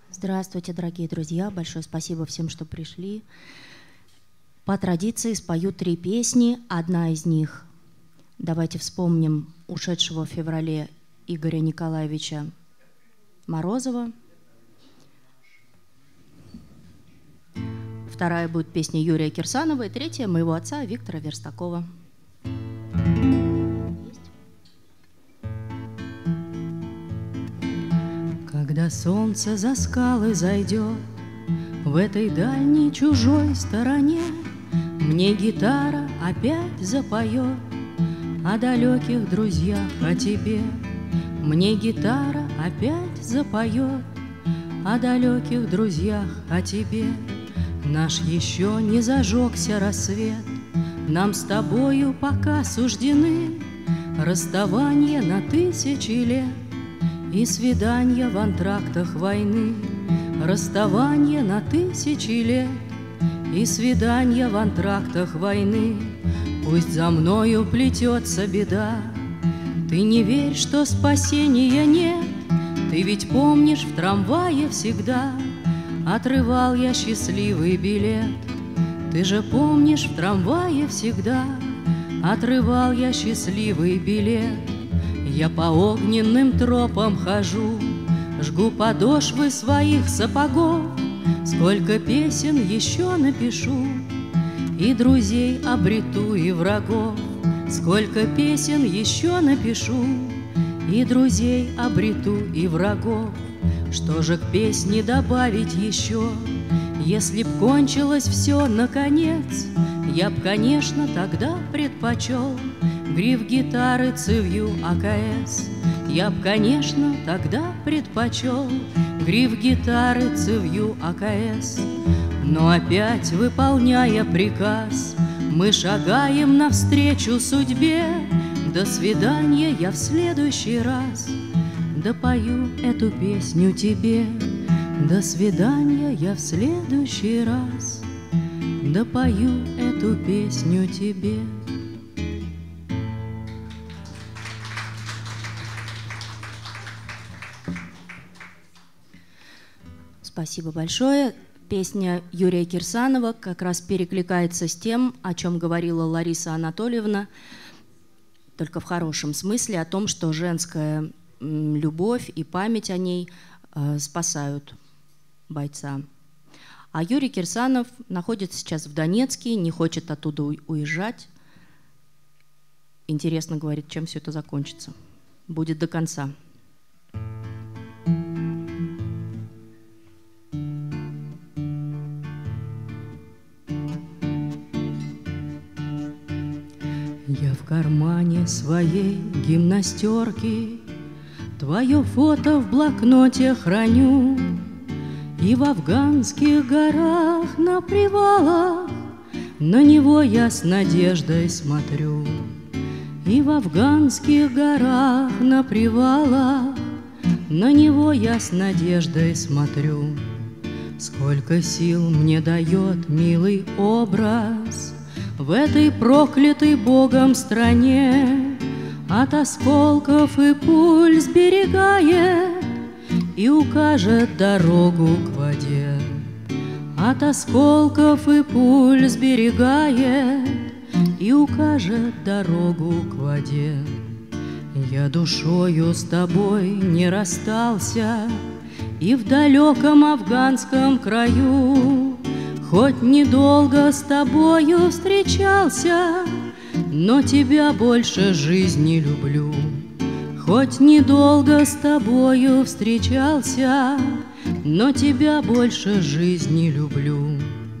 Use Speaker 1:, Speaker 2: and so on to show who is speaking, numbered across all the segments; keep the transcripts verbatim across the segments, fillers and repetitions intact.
Speaker 1: Здравствуйте, дорогие друзья! Большое спасибо всем, что пришли. По традиции спою три песни. Одна из них, давайте вспомним ушедшего в феврале Игоря Николаевича Морозова. Вторая будет песня Юрия Кирсанова. И третья моего отца Виктора Верстакова. Когда солнце за скалы зайдет в этой дальней чужой стороне, мне гитара опять запоет о далеких друзьях, о тебе. Мне гитара опять запоет о далеких друзьях, о тебе. Наш еще не зажегся рассвет, нам с тобою пока суждены расставания на тысячи лет и свидания в антрактах войны. Расставания на тысячи лет и свидания в антрактах войны. Пусть за мною плетется беда, ты не верь, что спасения нет. Ты ведь помнишь, в трамвае всегда отрывал я счастливый билет. Ты же помнишь, в трамвае всегда отрывал я счастливый билет. Я по огненным тропам хожу, жгу подошвы своих сапогов. Сколько песен еще напишу, и друзей обрету, и врагов. Сколько песен еще напишу, и друзей обрету, и врагов. Что же к песне добавить еще? Если б кончилось все наконец, я б, конечно, тогда предпочел гриф гитары цевью АКС. Я б, конечно, тогда предпочел гриф гитары цевью АКС. Но опять, выполняя приказ, мы шагаем навстречу судьбе. До свидания, я в следующий раз допою эту песню тебе. До свидания, я в следующий раз допою эту песню тебе. Спасибо большое. Песня Юрия Кирсанова как раз перекликается с тем, о чем говорила Лариса Анатольевна, только в хорошем смысле, о том, что женская любовь и память о ней э, спасают бойца. А Юрий Кирсанов находится сейчас в Донецке, не хочет оттуда уезжать. Интересно, говорит, чем все это закончится. Будет до конца. Я в кармане своей гимнастерки твое фото в блокноте храню, и в афганских горах на привалах на него я с надеждой смотрю. И в афганских горах на привалах на него я с надеждой смотрю. Сколько сил мне дает милый образ в этой проклятой Богом стране, от осколков и пуль сберегает и укажет дорогу к воде. От осколков и пуль сберегает и укажет дорогу к воде. Я душою с тобой не расстался и в далеком афганском краю, хоть недолго с тобою встречался, но тебя больше жизни люблю. Хоть недолго с тобою встречался, но тебя больше жизни люблю.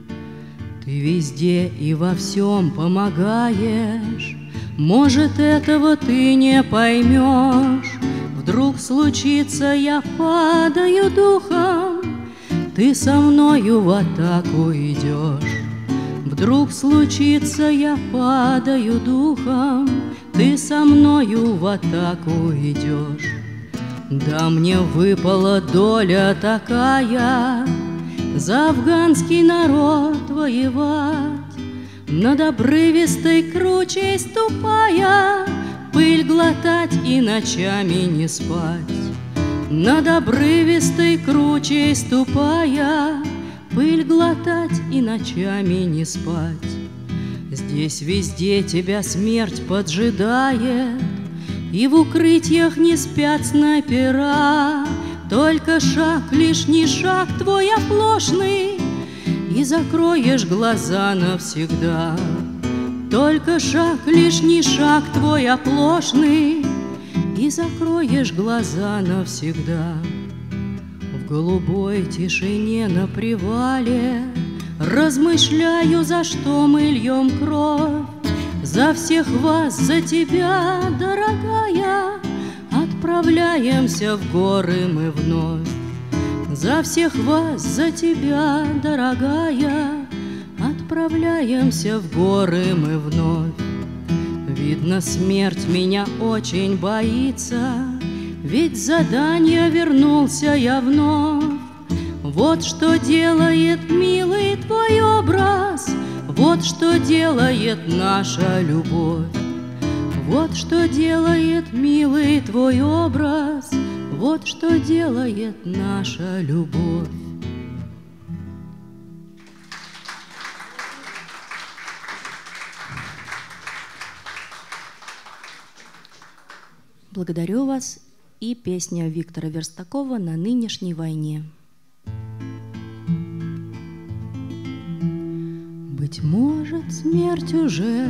Speaker 1: Ты везде и во всем помогаешь, может, этого ты не поймешь. Вдруг случится, я падаю духом, ты со мною в атаку идешь. Вдруг случится, я падаю духом, ты со мною в атаку идешь. Да мне выпала доля такая за афганский народ воевать, над обрывистой кручей ступая, пыль глотать и ночами не спать. над обрывистой кручей ступая, пыль глотать и ночами не спать. Здесь везде тебя смерть поджидает, и в укрытиях не спят снайпера. Только шаг, лишний шаг твой оплошный, и закроешь глаза навсегда. Только шаг, лишний шаг твой оплошный, и закроешь глаза навсегда. В голубой тишине на привале размышляю, за что мы льем кровь. За всех вас, за тебя, дорогая, отправляемся в горы мы вновь. За всех вас, за тебя, дорогая, отправляемся в горы мы вновь. Видно, смерть меня очень боится, ведь с задания вернулся я вновь. Вот что делает, милый, твой образ, вот что делает наша любовь. Вот что делает, милый, твой образ, вот что делает наша любовь.
Speaker 2: Благодарю вас. И песня Виктора Верстакова «На нынешней войне».
Speaker 1: Быть может, смерть уже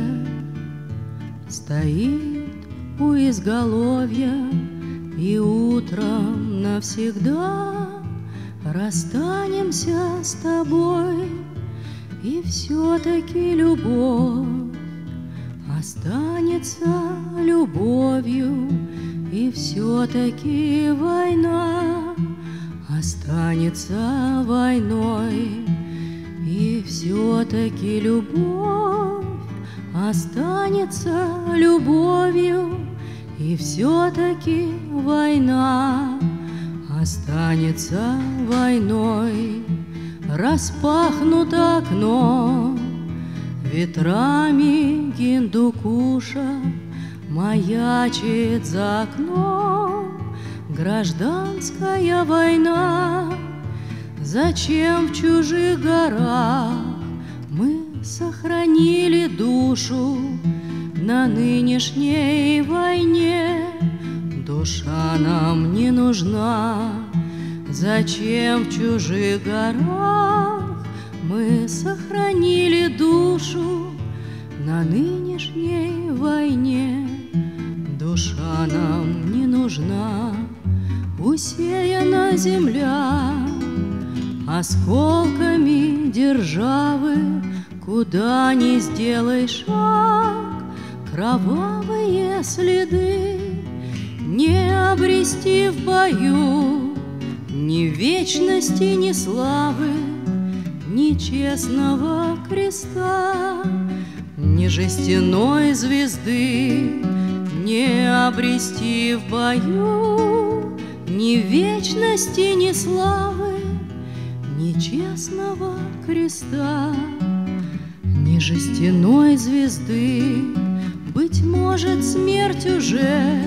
Speaker 1: стоит у изголовья, и утром навсегда расстанемся с тобой, и все-таки любовь останется любовью, и все-таки война останется войной, и все-таки любовь останется любовью, и все-таки война останется войной. Распахнуто окно, ветрами Гиндукуша маячит за окном гражданская война. Зачем в чужих горах мы сохранили душу на нынешней войне? Душа нам не нужна. Зачем в чужих горах мы сохранили душу на нынешней войне? Душа нам не нужна. Усеяна земля осколками державы, куда ни сделай шаг, кровавые следы. Не обрести в бою ни вечности, ни славы, ни честного креста, ни жестяной звезды. Не обрести в бою ни вечности, ни славы, ни честного креста, ни жестяной звезды. Быть может, смерть уже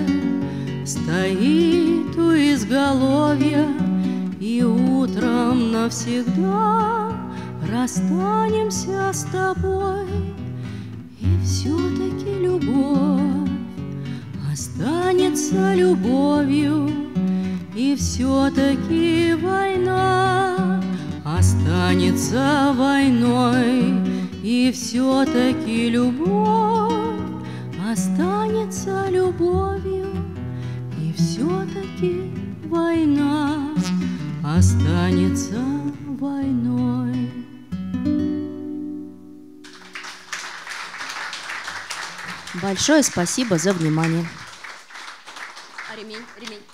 Speaker 1: стоит у изголовья, и утром навсегда расстанемся с тобой, и все-таки любовь останется любовью, и все-таки война останется войной, и все-таки любовь останется любовью, и все-таки война останется войной.
Speaker 2: Большое спасибо за внимание.
Speaker 3: А ремень, ремень.